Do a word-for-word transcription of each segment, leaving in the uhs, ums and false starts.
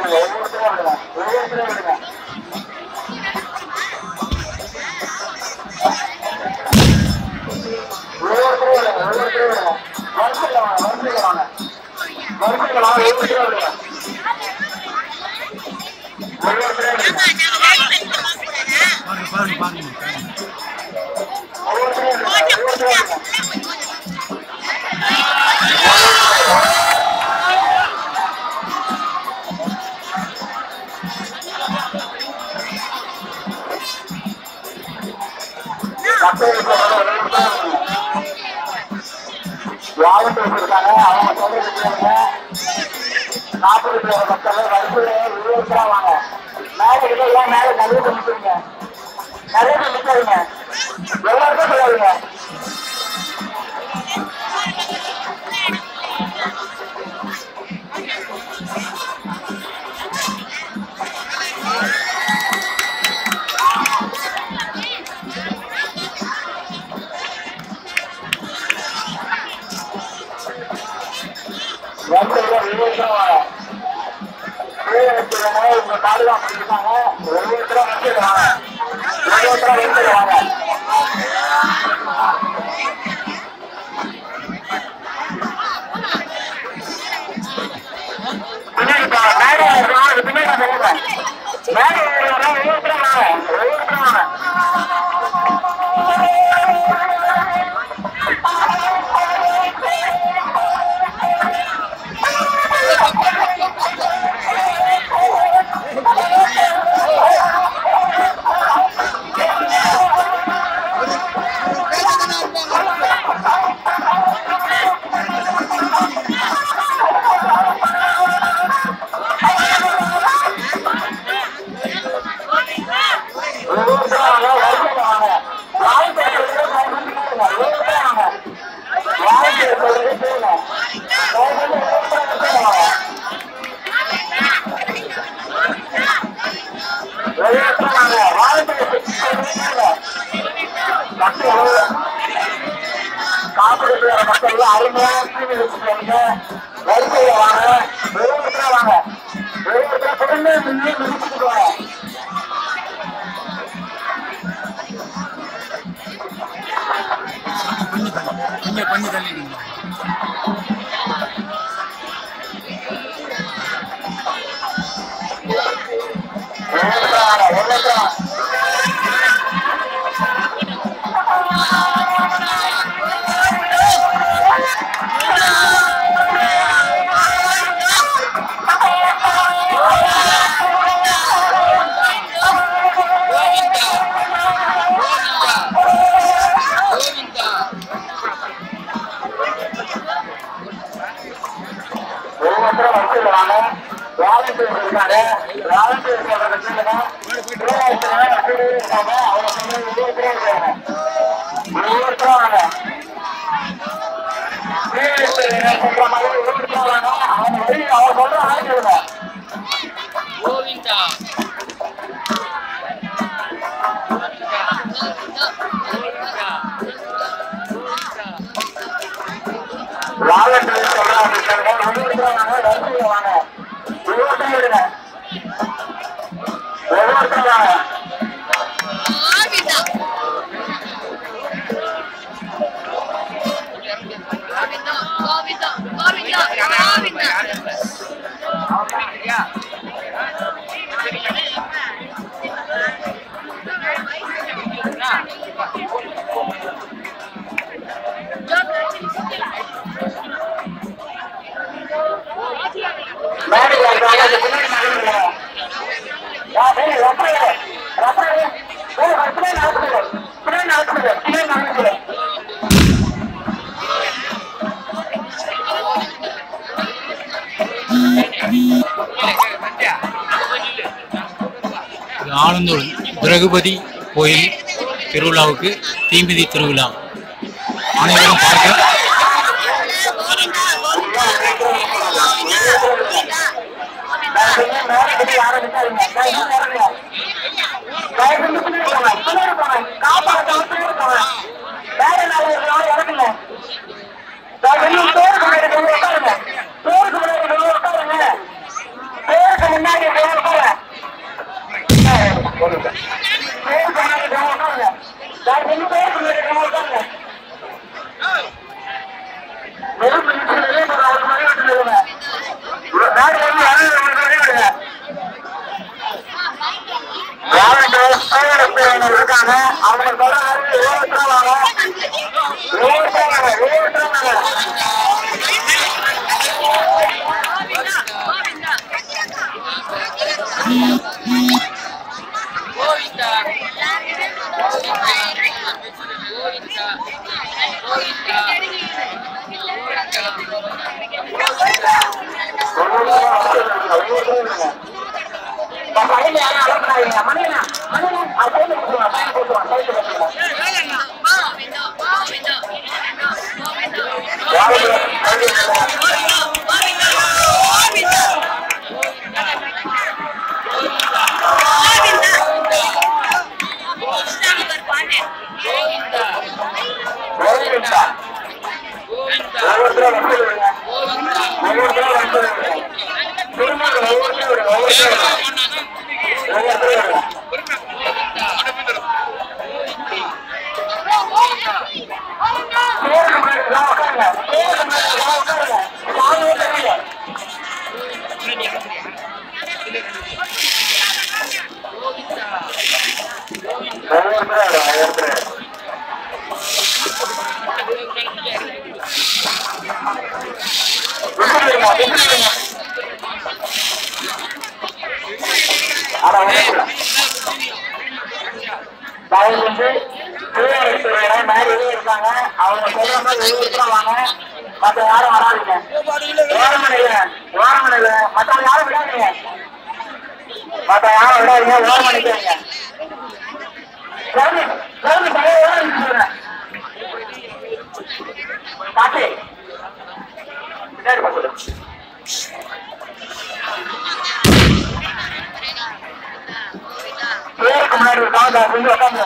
வாகனத்தை வச்சிருக்காங்க. அவங்க சொல்றது நாற்பது பேர் மக்கள் வரிசையில இருபது ரூபா வாங்க. மேல இல்லையா மேல நிறைய பேர் நிற்கிறீங்க, நிறைய பேர் நிற்காதீங்க, எல்லாருக்கும் சொல்லாதீங்க. உங்க பாதுகாப்பு இருக்காங்க. ஒவ்வொருத்தரும் வந்து வாங்க, ஒவ்வொருத்தரும் வந்து வாங்க. பின்னாடி மேடை பின்னாடி மேடை ஒவ்வொருத்தரும் வாங்க, ஒவ்வொருத்தரும் வாங்க. காப்பீடு மக்கள் அருமையான வரிசையில வாங்க, ஒவ்வொருத்தரா வாங்க, ஒவ்வொருத்தர தொடர்ந்து மிதிச்சுட்டு வாங்க. கொஞ்சம் கொஞ்சம் தள்ளி ஆனந்தூர் திரகுபதி கோயில் திருவிழாவுக்கு தீமிதி திருவிழா அனைவரும் பார்க்க பேருக்கு முன்னாடி போற பேர் பண்ணாடி போறாங்க சார் ரெண்டு பேர் பண்ணாடி போறாங்க வெறும் நிமிஷத்துலயே ஒரு ஆறு மணி விட்டுருங்க நாடு வந்து அறுபது மணி விடுங்க இருக்காங்க அவங்க சொல்றாங்க இருக்காங்க அவங்க சொல்ற மாதிரி வாங்க மற்ற யாரும் வராதுங்க ஓரமனையில ஓரமனையில மற்றவங்க யாரும் விடாதீங்க மற்ற யாரும் விடாதீங்க ஓரமணிக்கிறீங்க காட்டு பின்னாடி பார்த்து பேருக்கு முன்னாடி இருக்காங்க கொஞ்சம் உட்காந்து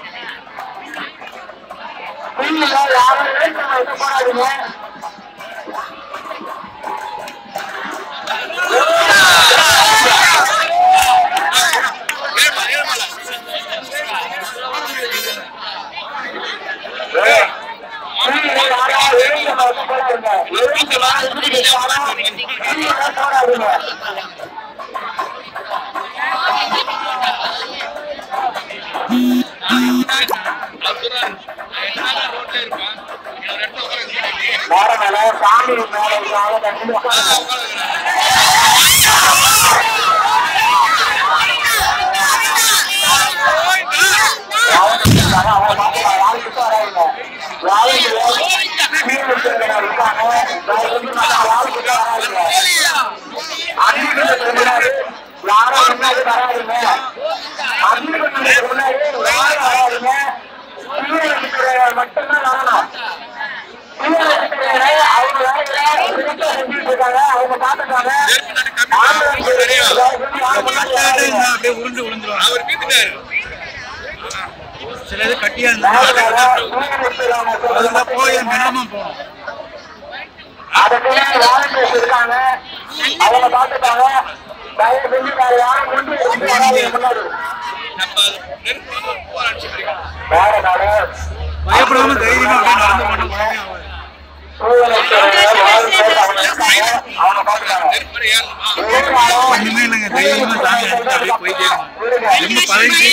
யாரும் வைக்க போறாதீங்க சாமி யாரும் முன்னாடி வராதுங்க முன்னாடி யாரும் வராதுங்க மட்டும்தான் வரணும் அவங்க செஞ்சுட்டு இருக்காங்க அவங்க பாத்துட்டாங்க உருண்டு விழுந்துருவாங்க சில இது கட்டியா போய் மெனமா போகணும் அதுக்கு வாலண்டியர்ஸ் இருக்காங்க அவங்க பாத்துட்டாங்க தயவு செஞ்சு யாரும் கொண்டு முன்னாடி வேற நாடு பயப்படாம தைரியமா நடந்து மட்டும் ஒண்ணுமே இல்லைங்க தைரியமா சாமி எடுத்து அப்படியே போயிட்டே ரொம்ப பழகி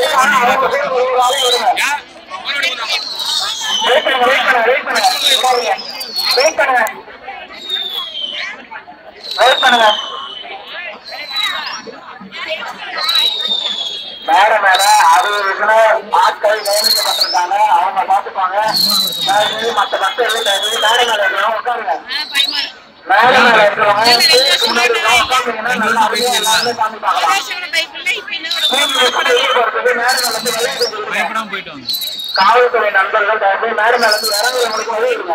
மேல மேல அது ஆட்கள் நியமிக்கப்பட்டிருக்காங்க அவங்க பாத்துப்பாங்க மற்ற மக்கள் மேல மேல இருக்கிறவங்க உட்காருங்க மேல மேல இருக்கிறவங்க முன்னாடி உட்காந்துங்கன்னா நல்லா அப்படியே எல்லாருமே சாமி பார்க்கலாம் பயப்படாம போயிட்டு வாங்க காவல்துறை நண்பர்கள் தயவு மேல மேல இருந்து இறங்குறவங்களுக்கு வழி இருங்க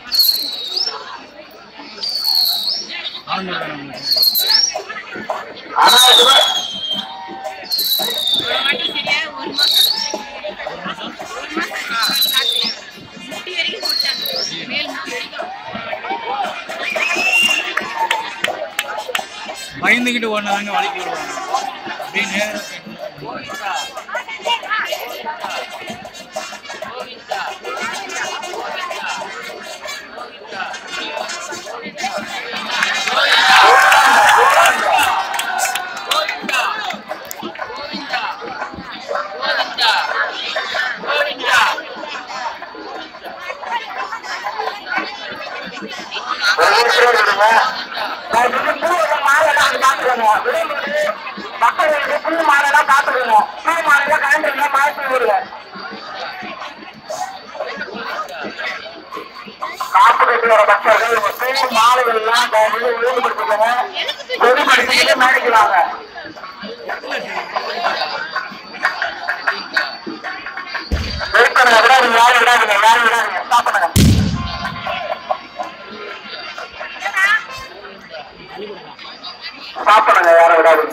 ஆனா பயந்துகிட்டு ஓடினாங்க வலிக்கு வருவாங்க அப்படின்னு மக்களுக்கு புது மாடெல்லாம் காத்துக்கணும். புது மாடெல்லாம் கலந்துருந்தா மாற்றி விடுங்க. காப்பு கட்டி வர பக்தர்கள் புது மாடுகள் எல்லாம் ஒழுங்குபடுத்திக்கோங்க. ஒழுங்குபடுத்திக்கிட்டு மேடிக்கிறாங்க. வெயிட் விடாதுங்க, யாரும் விடாதுங்க, யாரும் விடாதுங்க. ஸ்டாப் பண்ணுங்க. ஸ்டாப் பண்ணுங்க, யாரும் விடாதுங்க.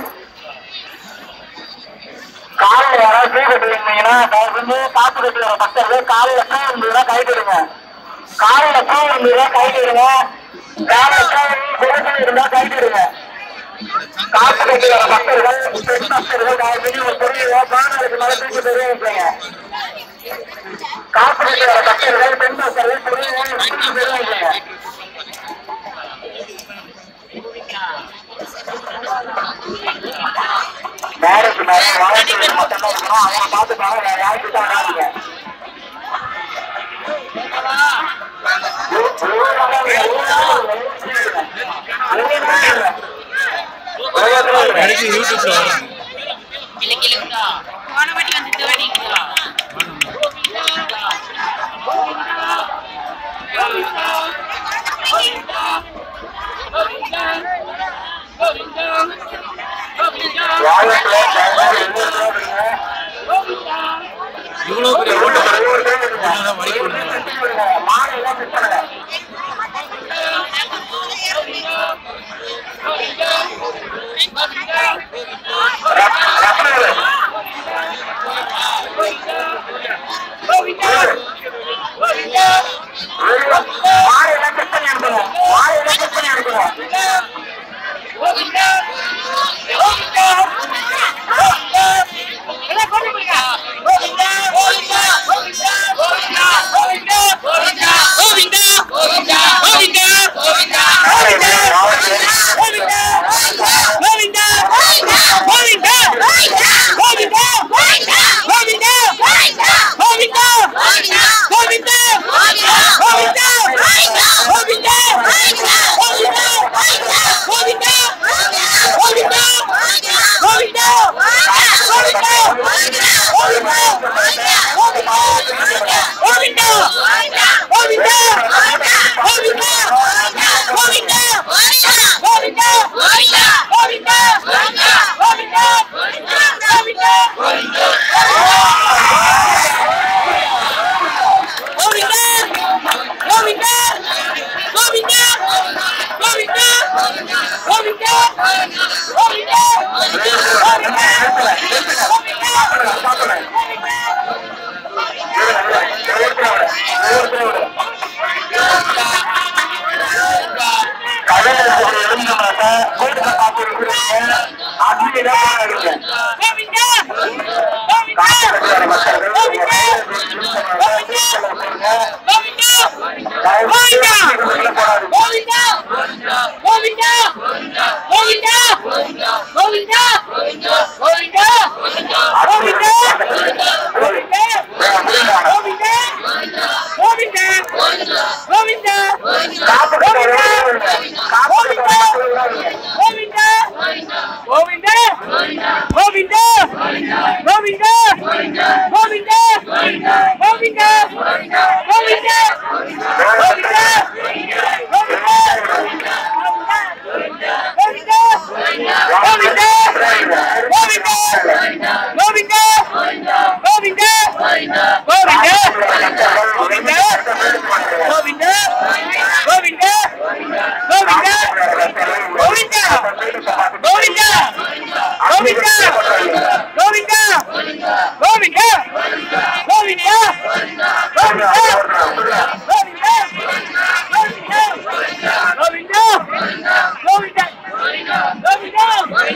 காலில் யாராவது பூ கட்டி இருந்தீங்கன்னா தயவுசெஞ்சு காப்பு கட்டி வர பக்தர்கள் காலில் பூ இருந்ததுன்னா கைவிடுங்க. காலில் பூ இருந்ததுன்னா கைவிடுங்க. காலில் இருந்தா கைவிடுங்க. காப்பு கட்டி வர பக்தர்கள் பெண் பக்தர்கள் தயவுசெஞ்சு ஒரு பொருளையோ பாடலுக்கு மேல தூக்கி தெரிவிப்பீங்க. காப்பு கட்டி வர பக்தர்கள் பெண் பக்தர்கள் பொருளையோ தூக்கி தெரிவிப்பீங்க. மேரேஜ் மேலே வாழ்க்கை மட்டும்தான் இருக்கணும். அவங்க பார்த்துப்பாங்க, வேற யாருக்கிட்ட வராதிங்க. யூடியூப்ல வரும். இவ்வளவு பெரிய Govinda!